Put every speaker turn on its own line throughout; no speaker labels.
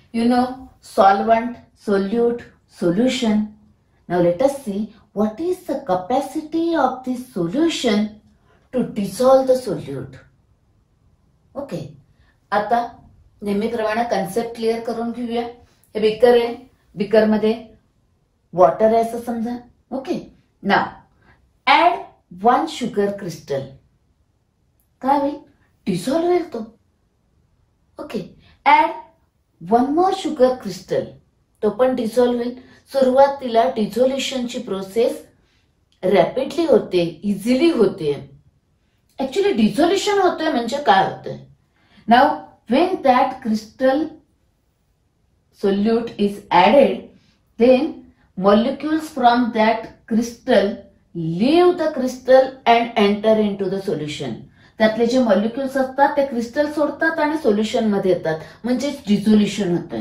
You know, solvent, solute, solution. Now let us see what is the capacity of this solution to dissolve the solute. Okay, आता नेहमीप्रमाणे concept clear करून घेऊया. हे beaker आहे, beaker मध्ये water आहे असं समजा. Okay, now add 1 sugar crystal. काय होईल? डिसॉल्व होईल तो. Okay, add 1 more sugar crystal. तो पण डिसॉल्व होईल. सुरुवातीला डिझोल्युशनची प्रोसेस रॅपिडली होते, इझिली होते. ऍक्च्युली डिझोल्युशन होतंय म्हणजे काय होतंय? Now when that crystal solute is added, then molecules from that crystal leave the crystal and enter into the solution. त्यातले जे मॉलिक्युल्स असतात ते क्रिस्टल सोडतात आणि सोल्युशन मध्ये येतात, म्हणजे डिझोल्युशन होतंय.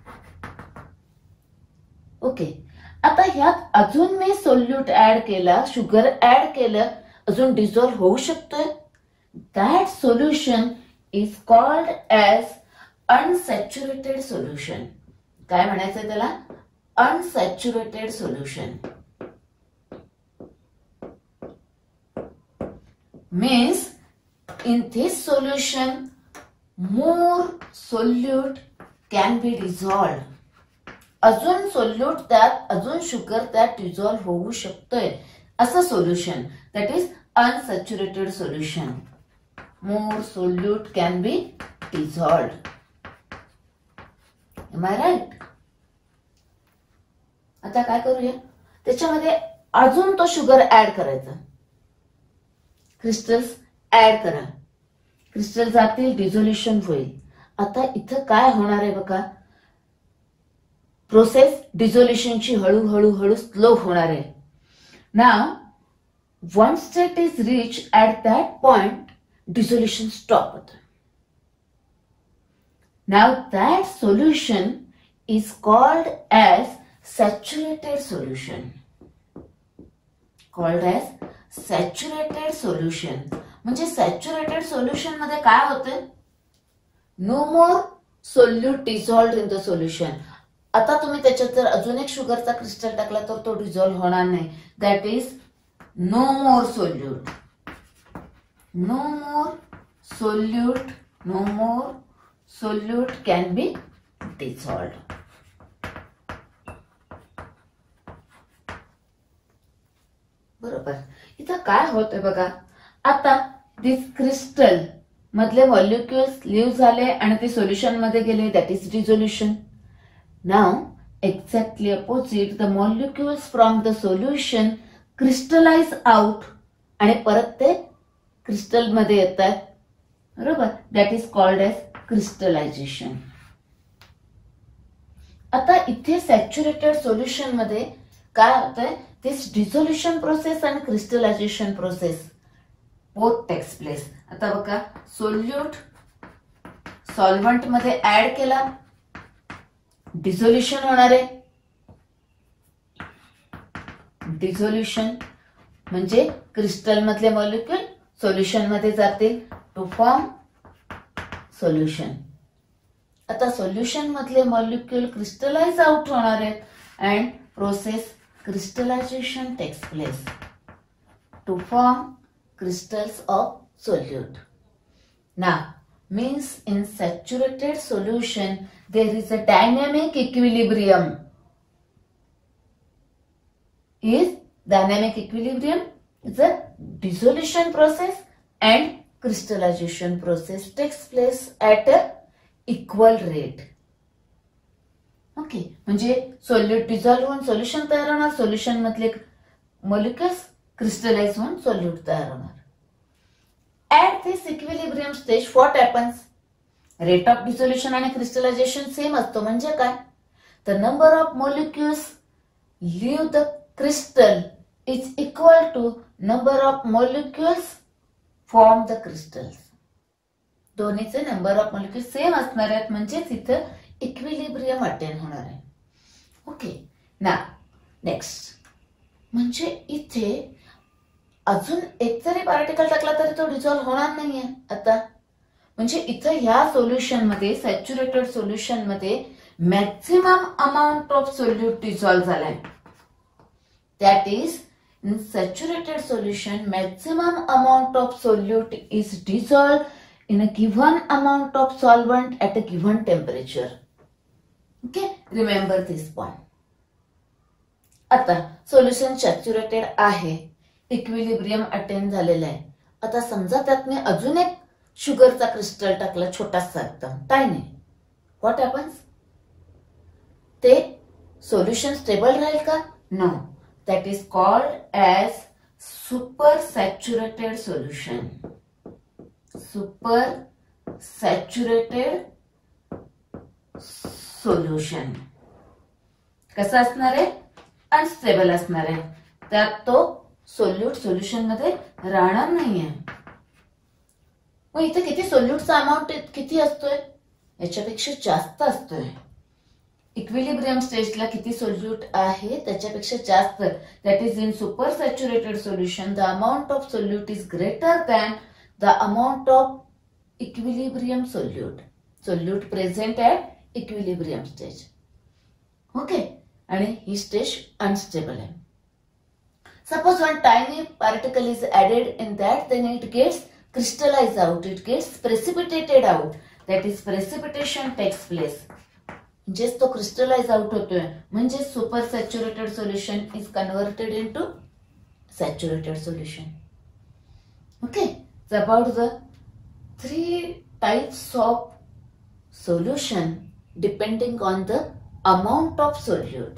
ओके, आता ह्यात अजून मी सोल्यूट ऍड केला, शुगर ऍड केलं, अजून डिझॉल्व होऊ शकतोय. That solution is called as unsaturated solution. काय म्हणायचंय त्याला? Unsaturated solution. Means in this solution more solute can be dissolved. अजून सोल्यूट त्यात, अजून शुगर त्यात डिझॉल्व होऊ शकतोय असं solution. That is unsaturated solution. More solute can be dissolved. Am I right? आता काय करूया? त्याच्यामध्ये अजून तो शुगर ऍड करायचा. क्रिस्टल्स ऍड करा, क्रिस्टल जातील, डिझोल्युशन होईल. आता इथं काय होणार आहे बघा? प्रोसेस डिझोल्युशनची हळूहळू स्लो होणार आहे. Now one state is reach, at that point dissolution stop होतं. Now that solution is called as saturated solution. Called as saturated solution. म्हणजे सॅच्युरेटेड सोल्युशन मध्ये काय होतं? No more solute dissolved in the solution. आता तुम्ही त्याच्यात जर अजून एक शुगरचा क्रिस्टल टाकला तर तो डिझॉल्व्ह होणार नाही. That is no more solute. No more solute, no more solute can be dissolved. बरोबर. इथं काय होतंय बघा? आता दिस क्रिस्टल मधले मॉलिक्युल्स लिव्ह झाले आणि ते सोल्युशन मध्ये गेले. That is dissolution. Now exactly opposite, the molecules from the solution crystallize out आणि परत ते क्रिस्टल मध्ये येतात. बरोबर. That is called as crystallization. आता इथे सॅच्युरेटेड सोल्युशन मध्ये काय होतंय? दिस डिझोल्युशन प्रोसेस आणि crystallization process both takes place. आता बघा, सोल्यूट सॉल्व्हंट मध्ये ऍड केला, डिझोल्युशन होणार आहे. डिझोल्युशन म्हणजे क्रिस्टल मधले मॉलिक्युल सोल्युशन मध्ये जातील टू फॉर्म सोल्युशन. आता सोल्युशन मधले मॉलिक्युल क्रिस्टलाइज आउट होणार आहेत and process crystallization takes place to form crystals of solute. Now, means in saturated solution there is a dynamic equilibrium. Is dynamic equilibrium is a dissolution process and crystallization process takes place at a equal rate. Okay, म्हणजे solute dissolve होऊन solution तयार होणार, solution मधले molecules crystallise होऊन solute तयार होणार. At this equilibrium stage what happens? Rate of dissolution आणि crystallization same असतो. म्हणजे काय? The number of molecules leave the crystal is equal to number of molecules form the crystals. दोन्हीचे number of molecules same असणार आहेत, म्हणजेच इथं equilibrium attain होणार आहे. ओके, ना नेक्स्ट म्हणजे इथे अजून एक जरी पार्टिकल टाकला तरी तो डिझॉल्व्ह होणार नाहीये. आता म्हणजे इथं ह्या सोल्युशन मध्ये, सॅच्युरेटेड सोल्युशन मध्ये maximum amount of solute dissolve झालाय. That is in saturated solution maximum amount of solute is dissolved in a given amount of solvent at a given temperature. Okay, remember this point. आता solution saturated आहे, equilibrium attain झालेला आहे. आता समजा त्यात मी अजून एक शुगरचा क्रिस्टल टाकला, छोटासा एकदम टायनी. What happens? ते सोल्युशन स्टेबल राहील का? No. That is called as supersaturated solution. Supersaturated solution. कसा असणार आहे? अनस्टेबल असणार आहे. त्यात तो सोल्यूट सोल्युशन मध्ये राहणार नाहीये. मग इथे किती सोल्यूटचा अमाउंट किती असतोय? याच्यापेक्षा जास्त असतोय. इक्विलिब्रियम स्टेजला किती सोल्यूट आहे त्याच्यापेक्षा जास्त. That is in super saturated solution the amount of solute is greater than the amount of equilibrium solute. Solute present at equilibrium stage. Okay, आणि ही स्टेज अनस्टेबल आहे. Suppose one tiny particle is added in that, then it gets crystallized out, it gets precipitated out. That is precipitation takes place. म्हणजेच तो crystallise out होतोय, म्हणजे super saturated solution is converted into saturated solution. Okay, it's about the 3 types of solution depending on the amount of solute.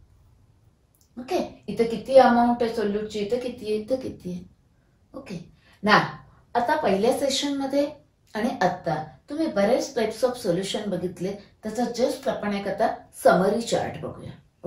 Okay, इथे किती amount आहे सोल्यूटची, इथे किती आहे, इथे किती आहे. ओके ना, आता पहिल्या सेशन मध्ये आणि आता तुम्ही बरेच टाइप्स ऑफ सोल्युशन बघितले. त्याचा जस्ट आपण एक आता समरी चार्ट बघूया.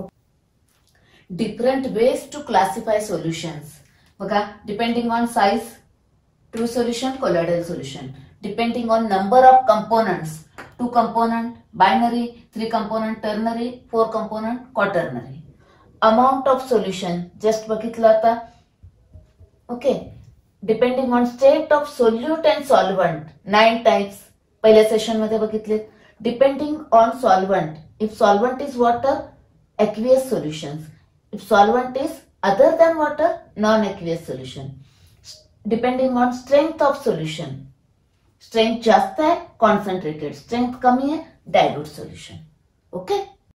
Different ways to classify solutions. बघा, depending on size true solution, colloidal solution. Depending on number of components, 2 component, binary, 3 component, ternary, 4 component, quaternary. Amount of solution just बघितलं आता. Okay, depending on state of solute and solvent, 9 types पहिल्या session मध्ये बघितले. Depending on solvent, if solvent is water, aqueous solutions. If solvent is other than water, non-aqueous solution. Depending on strength of solution, strength जास्त है concentrated, strength कमी है dilute solution. Okay.